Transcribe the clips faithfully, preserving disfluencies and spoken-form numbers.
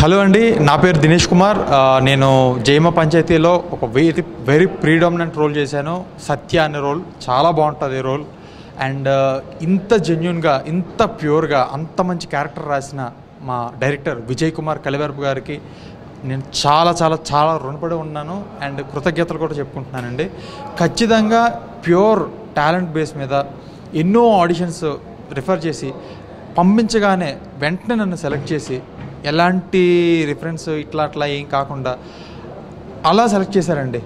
Hello అండి, నా పేరు దినేష్ కుమార్. నేను జయమ్మ పంచాయతీలో ఒక వెరీ వెరీ ప్రీడామినెంట్ రోల్ చేశాను. సత్య అనే రోల్ చాలా బాగుంటుంది రోల్. అండ్ ఇంత జెన్యున్గా, ఇంత ప్యూర్గా, అంత మంచి క్యారెక్టర్ రాసిన మా డైరెక్టర్ విజయ్ కుమార్ కలివెరపు గారికి నేను చాలా చాలా చాలా రుణపడి ఉన్నాను. అండ్ కృతజ్ఞతలు కూడా చెప్పుకుంటున్నానండి. ఖచ్చితంగా ప్యూర్ టాలెంట్ బేస్ మీద ఎన్నో ఆడిషన్స్ రిఫర్ చేసి పంపించగానే వెంటనే నన్ను సెలెక్ట్ చేసి, ఎలాంటి రిఫరెన్స్ ఇట్లా అట్లా ఏం కాకుండా అలా సెలెక్ట్ చేశారండి.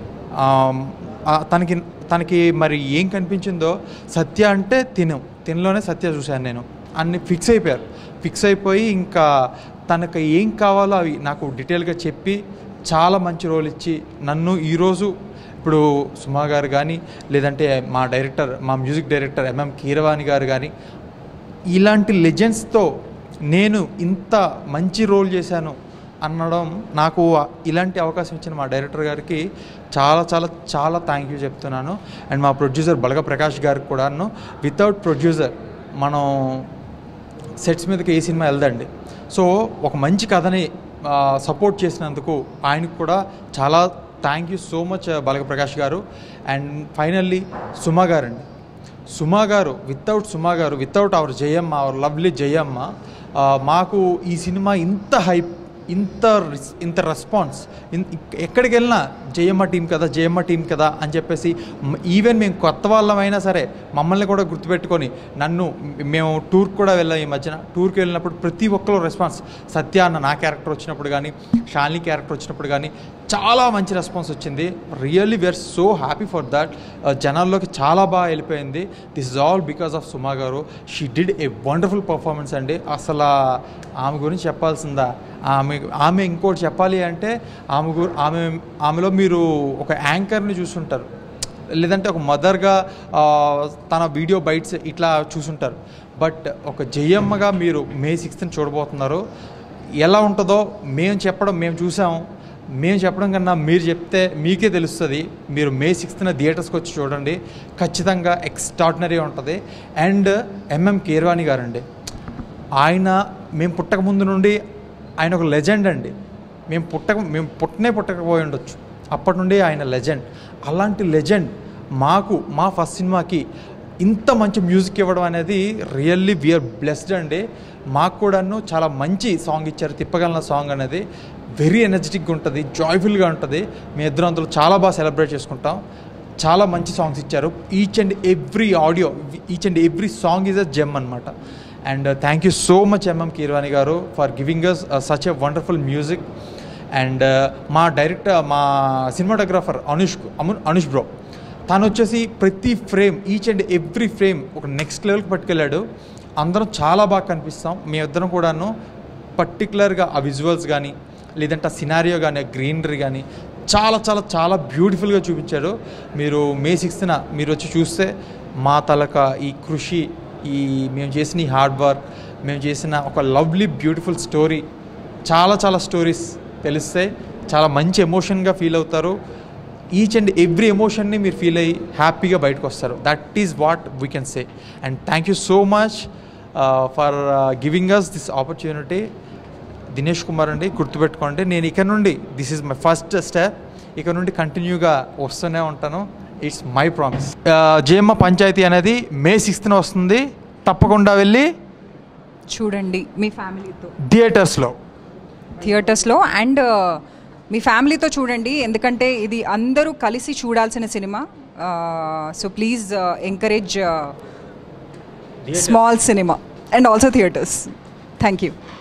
తనకి తనకి మరి ఏం కనిపించిందో, సత్య అంటే తిను తినలోనే సత్య చూశాను నేను అన్ని ఫిక్స్ అయిపోయారు. ఫిక్స్ అయిపోయి ఇంకా తనకు ఏం కావాలో అవి నాకు డీటెయిల్గా చెప్పి చాలా మంచి రోల్ ఇచ్చి నన్ను ఈరోజు ఇప్పుడు సుమా గారు కానీ, లేదంటే మా డైరెక్టర్ మా మ్యూజిక్ డైరెక్టర్ ఎంఎం కీరవాణి గారు కానీ, ఇలాంటి లెజెండ్స్తో నేను ఇంత మంచి రోల్ చేశాను అనడం, నాకు ఇలాంటి అవకాశం ఇచ్చిన మా డైరెక్టర్ గారికి చాలా చాలా చాలా థ్యాంక్ యూ చెప్తున్నాను. అండ్ మా ప్రొడ్యూసర్ బలగ ప్రకాష్ గారికి కూడాను. వితౌట్ ప్రొడ్యూసర్ మనం సెట్స్ మీదకి ఏ సినిమా వెళ్దండి. సో ఒక మంచి కథని సపోర్ట్ చేసినందుకు ఆయనకు కూడా చాలా thank you so much Balaga Prakash గారు. అండ్ ఫైనల్లీ సుమా గారు అండి. సుమా గారు, వితౌట్ సుమా గారు, without our Jayamma, our lovely Jayamma, మాకు ఈ సినిమా ఇంత హైప్, ఇంత ఇంత రెస్పాన్స్, ఎక్కడికి వెళ్ళినా జయమ్మ టీం కదా జయమ్మ టీం కదా అని చెప్పేసి, ఈవెన్ మేము కొత్త వాళ్ళమైనా సరే మమ్మల్ని కూడా గుర్తుపెట్టుకొని నన్ను, మేము టూర్కి కూడా వెళ్ళాం ఈ మధ్యన. టూర్కి వెళ్ళినప్పుడు ప్రతి ఒక్కరు రెస్పాన్స్, సత్య అన్న నా క్యారెక్టర్ వచ్చినప్పుడు కానీ, షాలిని క్యారెక్టర్ వచ్చినప్పుడు కానీ చాలా మంచి రెస్పాన్స్ వచ్చింది. Really we're so happy for that. జనాల్లోకి చాలా బాగా వెళ్ళిపోయింది. This is all because of Suma గారు. She did a wonderful performance అండి. అసలు ఆమె గురించి చెప్పాల్సిందా? ఆమె ఆమె ఇంకోటి చెప్పాలి అంటే, ఆమె గు ఆమె ఆమెలో మీరు ఒక యాంకర్ని చూసుంటారు, లేదంటే ఒక మదర్గా తన వీడియో బైట్స్ ఇట్లా చూసుంటారు. బట్ ఒక జయమ్మగా మీరు మే సిక్స్త్ని చూడబోతున్నారు. ఎలా ఉంటుందో మేము చెప్పడం, మేము చూసాము, మేము చెప్పడం కన్నా మీరు చెప్తే మీకే తెలుస్తుంది. మీరు మే సిక్స్త్న థియేటర్స్కి వచ్చి చూడండి, ఖచ్చితంగా ఎక్స్ట్రాడినరీ ఉంటుంది. అండ్ ఎంఎం కీరవాణి గారండి, ఆయన మేము పుట్టక ముందు నుండి ఆయన ఒక లెజెండ్ అండి. మేము పుట్టక మేము పుట్టనే పుట్టకపోయి ఉండొచ్చు, అప్పటి నుండి ఆయన లెజెండ్. అలాంటి లెజెండ్ మాకు మా ఫస్ట్ సినిమాకి ఇంత మంచి మ్యూజిక్ ఇవ్వడం అనేది రియల్లీ వీఆర్ బ్లెస్డ్ అండి. మాకు కూడాను చాలా మంచి సాంగ్ ఇచ్చారు. తిప్పగలన సాంగ్ అనేది వెరీ ఎనర్జెటిక్గా ఉంటుంది, జాయ్ఫుల్గా ఉంటుంది. మీ ఇద్దరు అందులో చాలా బాగా సెలబ్రేట్ చేసుకుంటాం. చాలా మంచి సాంగ్స్ ఇచ్చారు. Each and every audio, each and every song is a gem అనమాట. And thank you so much MM Keeravani గారు for giving us such a wonderful music. And మా డైరెక్టర్, మా సినిమాటోగ్రాఫర్ అనుష్ అనుష్ బ్రో, తను వచ్చేసి ప్రతి frame, each and every frame ఒక next లెవెల్కి పట్టుకెళ్ళాడు. అందరం చాలా బాగా కనిపిస్తాం. మీ ఇద్దరం కూడాను పర్టికులర్గా ఆ విజువల్స్ కానీ, లేదంటే ఆ సినారియో కానీ, గ్రీనరీ కానీ చాలా చాలా చాలా బ్యూటిఫుల్గా చూపించాడు. మీరు మే సిక్స్త్న మీరు వచ్చి చూస్తే మా తలక ఈ కృషి, ఈ మేము చేసిన ఈ హార్డ్ వర్క్, మేము చేసిన ఒక లవ్లీ బ్యూటిఫుల్ స్టోరీ, చాలా చాలా స్టోరీస్ తెలుస్తాయి. చాలా మంచి ఎమోషన్గా ఫీల్ అవుతారు. ఈచ్ అండ్ ఎవ్రీ ఎమోషన్ని మీరు ఫీల్ అయ్యి హ్యాపీగా బయటకు వస్తారు. That is what we can say. And thank you so much for giving us this opportunity. Dinesh Kumar అండి, గుర్తుపెట్టుకోండి, నేను ఇక్కడ నుండి this is my first step. ఇక్కడ నుండి కంటిన్యూగా వస్తూనే ఉంటాను. It's my promise. Jayamma Panchayathi అనేది మే సిక్స్త్న వస్తుంది. తప్పకుండా వెళ్ళి చూడండి మీ ఫ్యామిలీతో, థియేటర్స్లో థియేటర్స్లో అండ్ మీ ఫ్యామిలీతో చూడండి. ఎందుకంటే ఇది అందరూ కలిసి చూడాల్సిన cinema. So please encourage small cinema and also theatres. Thank you.